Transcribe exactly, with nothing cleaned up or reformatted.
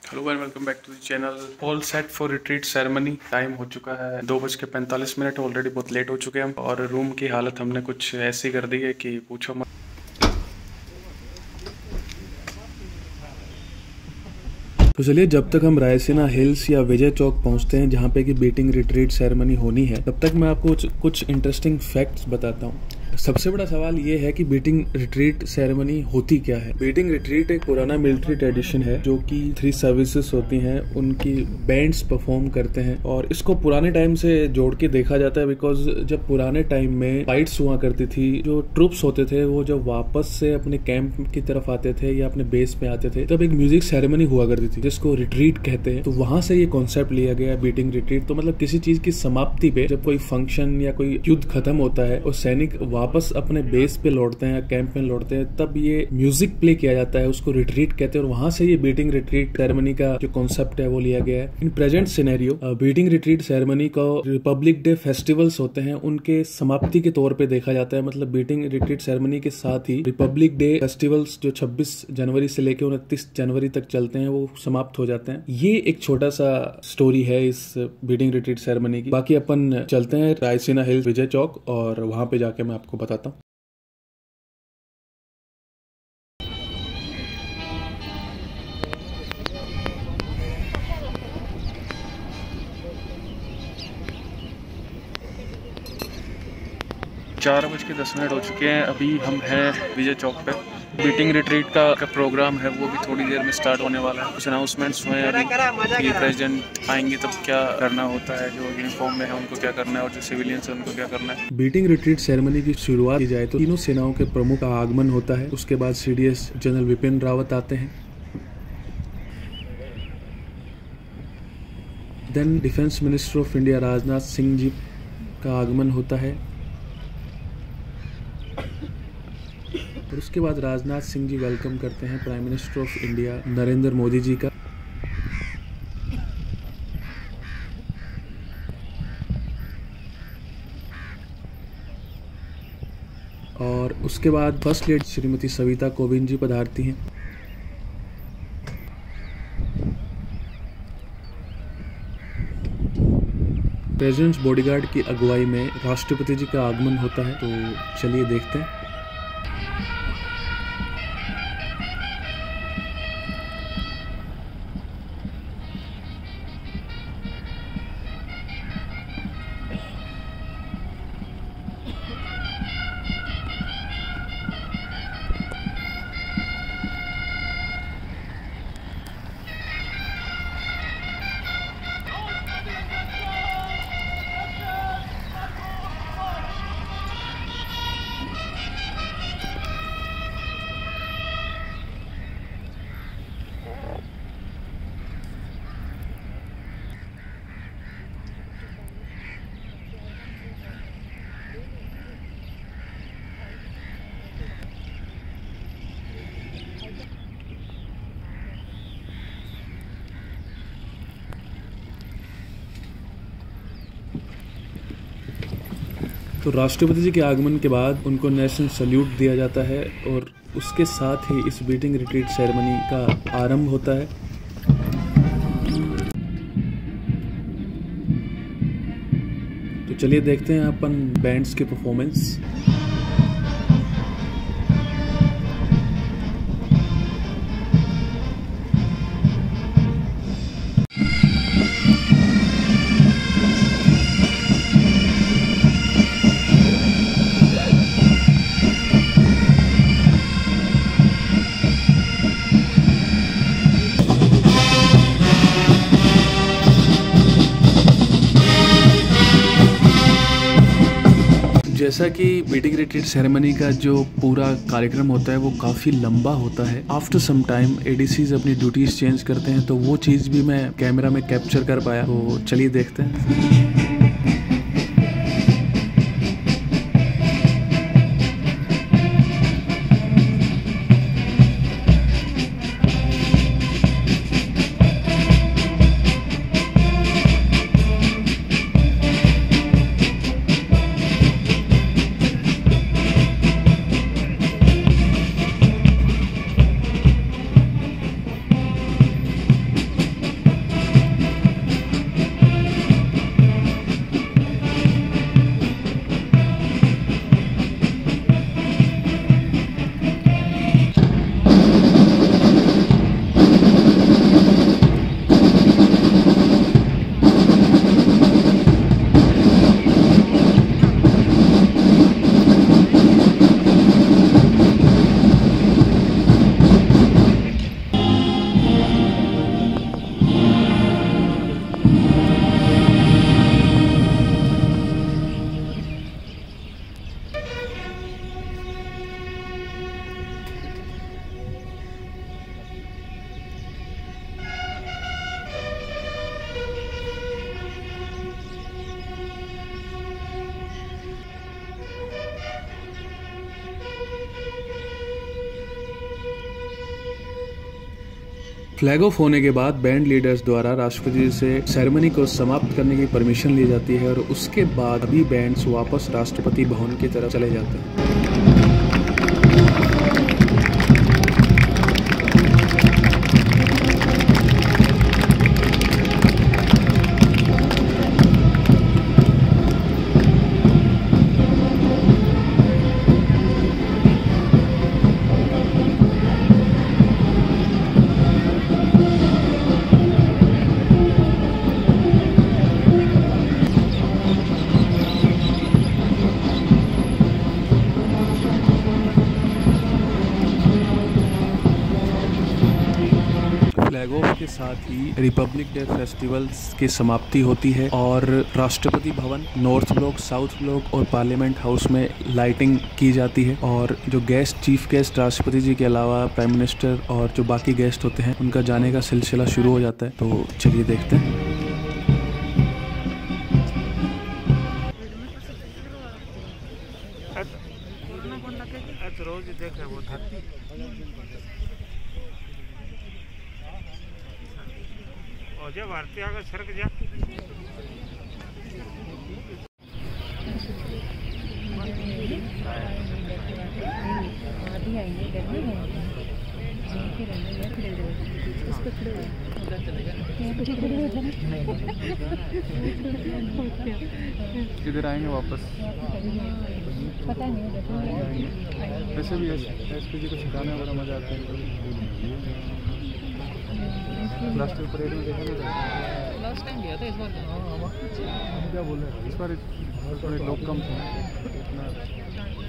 Hello and welcome back to the channel. All set for retreat ceremony. Time हो चुका है दो बज के पैंतालीस मिनट। ऑलरेडी बहुत लेट हो चुके हैं हम, और रूम की हालत हमने कुछ ऐसी कर दी है कि पूछो मत। तो चलिए, जब तक हम रायसीना हिल्स या विजय चौक पहुंचते हैं जहां पे कि बीटिंग रिट्रीट सेरेमनी होनी है, तब तक मैं आपको कुछ इंटरेस्टिंग फैक्ट्स बताता हूं। सबसे बड़ा सवाल ये है कि बीटिंग रिट्रीट सेरेमनी होती क्या है। बीटिंग रिट्रीट एक पुराना मिलिट्री ट्रेडिशन है जो कि थ्री सर्विसेज होती हैं, उनकी बैंड्स परफॉर्म करते हैं, और इसको पुराने टाइम से जोड़ के देखा जाता है बिकॉज जब पुराने टाइम में फाइट्स हुआ करती थी, जो ट्रूप्स होते थे वो जब वापस से अपने कैंप की तरफ आते थे या अपने बेस पे आते थे, तब एक म्यूजिक सेरेमनी हुआ करती थी जिसको रिट्रीट कहते हैं। तो वहां से ये कॉन्सेप्ट लिया गया बीटिंग रिट्रीट। तो मतलब किसी चीज की समाप्ति पे जब कोई फंक्शन या कोई युद्ध खत्म होता है और सैनिक वापस अपने बेस पे लौटते हैं या कैंप में लौटते हैं, तब ये म्यूजिक प्ले किया जाता है, उसको रिट्रीट कहते हैं। और वहां से ये बीटिंग रिट्रीट सेरेमनी का जो कॉन्सेप्ट है वो लिया गया है। In present scenario beating retreat ceremony को रिपब्लिक डे फेस्टिवल्स होते हैं उनके समाप्ति के तौर पे देखा जाता है। मतलब बीटिंग रिट्रीट सेरेमनी के साथ ही रिपब्लिक डे फेस्टिवल्स जो छब्बीस जनवरी से लेकर उनतीस जनवरी तक चलते हैं वो समाप्त हो जाते हैं। ये एक छोटा सा स्टोरी है इस बीटिंग रिट्रीट सेरेमनी की। बाकी अपन चलते हैं रायसीना हिल्स विजय चौक, और वहां पे जाके मैं आपको बताता हूँ। चार बज के दस मिनट हो चुके हैं। अभी हम हैं विजय चौक पे। बीटिंग रिट्रीट का, का प्रोग्राम है वो भी थोड़ी देर में स्टार्ट होने वाला है। कुछ अनाउंसमेंट्स हुए हैं अभी। ये प्रेसिडेंट आएंगे तब क्या करना होता है, जो यूनिफॉर्म में है उनको क्या करना है और जो सिविलियंस है उनको क्या करना है। बीटिंग रिट्रीट सेरेमनी की शुरुआत की जाए तो तीनों सेनाओं के प्रमुख का आगमन होता है। उसके बाद सीडीएस जनरल विपिन रावत आते हैं। Then defence minister of India Rajnath Singh ji का आगमन होता है, और उसके बाद राजनाथ सिंह जी वेलकम करते हैं prime minister of India Narendra Modi ji का। और उसके बाद फर्स्ट लेडी श्रीमती सविता कोविंद जी पधारती हैं। प्रेसिडेंट्स बॉडीगार्ड की अगुवाई में राष्ट्रपति जी का आगमन होता है। तो चलिए देखते हैं। तो राष्ट्रपति जी के आगमन के बाद उनको नेशनल सैल्यूट दिया जाता है, और उसके साथ ही इस बीटिंग रिट्रीट सेरेमनी का आरंभ होता है। तो चलिए देखते हैं अपन बैंड्स की परफॉर्मेंस। जैसा कि बीटिंग रिट्रीट सेरेमनी का जो पूरा कार्यक्रम होता है वो काफ़ी लंबा होता है। आफ्टर सम टाइम एडीसीज अपनी ड्यूटीज चेंज करते हैं, तो वो चीज़ भी मैं कैमरा में कैप्चर कर पाया। तो चलिए देखते हैं। फ्लैग ऑफ होने के बाद बैंड लीडर्स द्वारा राष्ट्रपति जी से सेरेमनी को समाप्त करने की परमिशन ली जाती है और उसके बाद अभी बैंड्स वापस राष्ट्रपति भवन की तरफ चले जाते हैं। फ्लैग ऑफ के साथ ही रिपब्लिक डे फेस्टिवल्स की समाप्ति होती है और Rashtrapati Bhavan, north block, south block और पार्लियामेंट हाउस में लाइटिंग की जाती है और जो गेस्ट चीफ गेस्ट राष्ट्रपति जी के अलावा प्राइम मिनिस्टर और जो बाकी गेस्ट होते हैं उनका जाने का सिलसिला शुरू हो जाता है। तो चलिए देखते हैं। जब आरती आगे सरक जा किधर आएंगे वापस? पता नहीं। वैसे भी एसपी जी को सिखाने वगैरह मजा आता है। लास्ट टाइम परेड में देखा नहीं? लास्ट टाइम गया था, इस बार क्या बोल रहे हैं? इस बार थोड़े लोग कम थे इतना।